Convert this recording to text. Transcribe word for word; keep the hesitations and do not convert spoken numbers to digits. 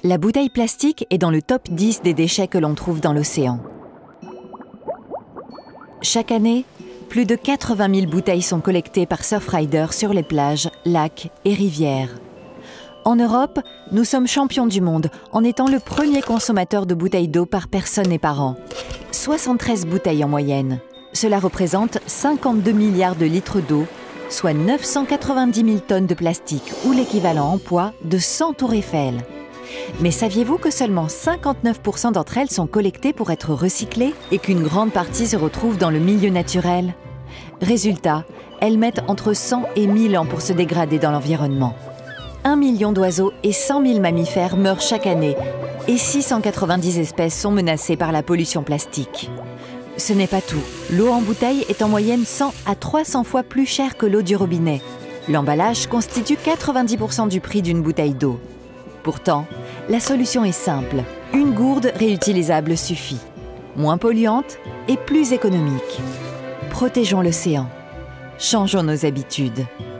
La bouteille plastique est dans le top dix des déchets que l'on trouve dans l'océan. Chaque année, plus de quatre-vingt mille bouteilles sont collectées par Surfrider sur les plages, lacs et rivières. En Europe, nous sommes champions du monde en étant le premier consommateur de bouteilles d'eau par personne et par an. soixante-treize bouteilles en moyenne. Cela représente cinquante-deux milliards de litres d'eau, soit neuf cent quatre-vingt-dix mille tonnes de plastique ou l'équivalent en poids de cent tours Eiffel. Mais saviez-vous que seulement cinquante-neuf pour cent d'entre elles sont collectées pour être recyclées et qu'une grande partie se retrouve dans le milieu naturel? Résultat, elles mettent entre cent et mille ans pour se dégrader dans l'environnement. Un million d'oiseaux et cent mille mammifères meurent chaque année et six cent quatre-vingt-dix espèces sont menacées par la pollution plastique. Ce n'est pas tout. L'eau en bouteille est en moyenne cent à trois cents fois plus chère que l'eau du robinet. L'emballage constitue quatre-vingt-dix pour cent du prix d'une bouteille d'eau. Pourtant, la solution est simple. Une gourde réutilisable suffit. Moins polluante et plus économique. Protégeons l'océan. Changeons nos habitudes.